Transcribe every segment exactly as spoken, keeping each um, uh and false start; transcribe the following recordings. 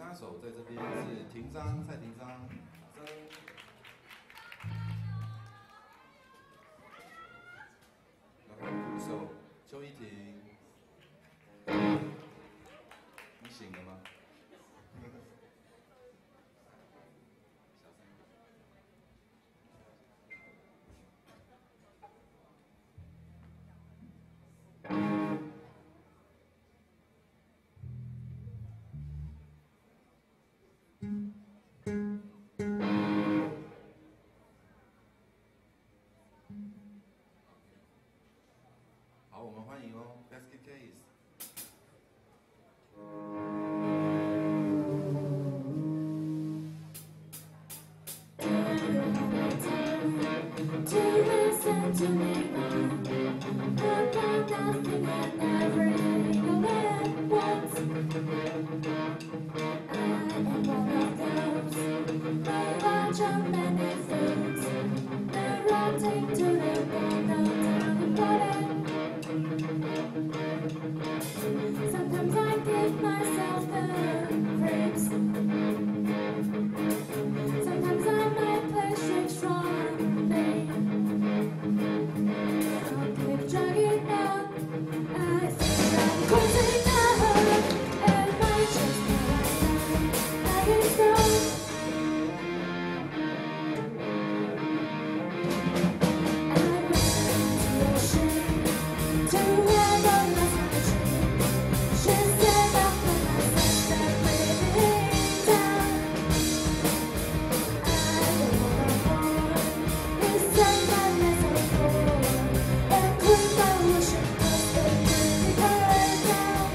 他手在这边是庭章蔡庭章，掌声。然后鼓手邱依婷，你醒了吗？好，我们欢迎哦 ，Basket Case。 To listen to me about nothing and everything all at once. I am one of those very large and many things. They're rotting to the bone of the body. Sometimes I give myself the creeps. Sometimes I might push it strongly. I'll keep dragging on. I think I'm closing now, and my chest I can stop. I'm intuition to handle my sunshine. She said that when I set everything down, I will go listen my metaphor and clean my ocean of the pretty down.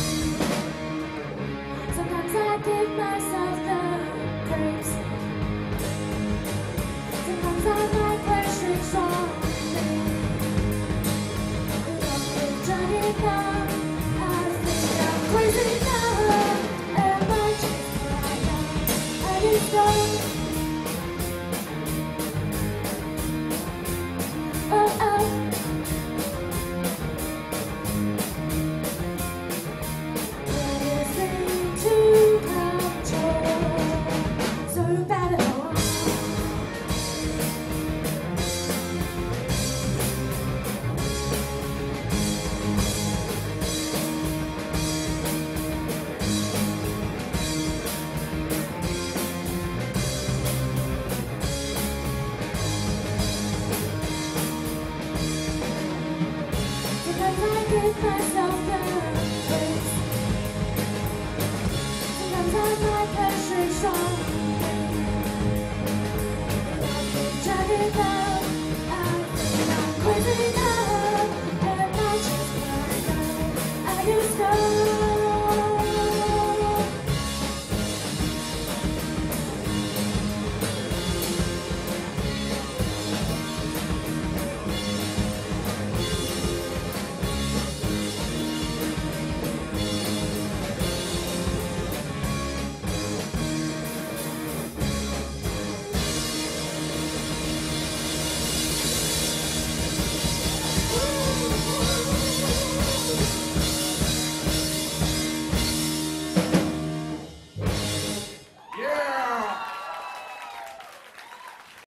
Sometimes I give myself the creeps. Sometimes I might push it strongly. But I'll keep dragging on. I think I'm crazy now, and my chest right now I can stop. Oh, oh. Everything to control. So bad at all. Sometimes I give myself the grace. Sometimes I might push it strongly. I'll keep dragging on.